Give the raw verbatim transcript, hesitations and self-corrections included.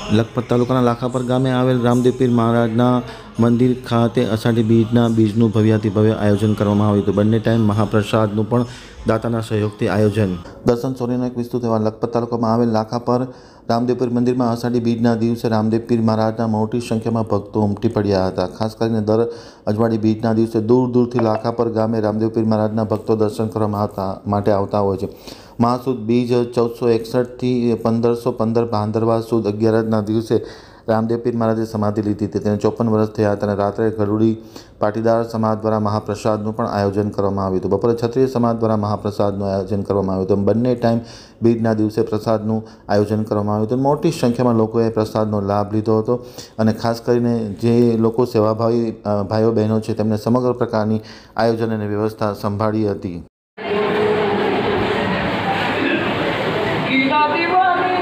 લખપત તાલુકાના લાખાપર ગામે આવેલ રામદેવ પીર મહારાજના મંદિર ખાતે અષાઢી બીજના બીજનું ભવ્યાતિ ભવ્ય આયોજન કરવામાં આવ્યું હતું। બંને ટાઈમ મહાપ્રસાદનું પણ દાતાના સહયોગથી આયોજન। દર્શન સોરીનો એક વિસ્તૃત અહેવાલ। લખપત તાલુકામાં આવેલ લાખાપર રામદેવ પીર મંદિરમાં અષાઢી બીજના દિવસે રામદેવ પીર મહારાજના મોટી સંખ્યામાં ભક્તો ઉમટી પડ્યા હતા। ખાસ કરીને દર અજવાળી બીજના દિવસે દૂર દૂરથી લાખાપર ગામે રામદેવ પીર મહારાજના ભક્તો દર્શન કરવા આવતા માટે આવતા હોય છે। મહાસુદ બીજ ચૌદસો એકસઠથી પંદરસો પંદર ભાદરવા સુદ અગિયારના દિવસે રામદેવ પીર મહારાજે સમાધિ લીધી હતી। તેને ચોપન વર્ષ થયા હતા અને રાત્રે ગરુડી પાટીદાર સમાજ દ્વારા મહાપ્રસાદનું પણ આયોજન કરવામાં આવ્યું હતું। બપોરે ક્ષત્રિય સમાજ દ્વારા મહાપ્રસાદનું આયોજન કરવામાં આવ્યું હતું। બંને ટાઈમ બીજના દિવસે પ્રસાદનું આયોજન કરવામાં આવ્યું હતું। મોટી સંખ્યામાં લોકોએ પ્રસાદનો લાભ લીધો હતો અને ખાસ કરીને જે લોકો સેવાભાવી ભાઈઓ બહેનો છે તેમને સમગ્ર પ્રકારની આયોજન અને વ્યવસ્થા સંભાળી હતી। ગીતા દીવાની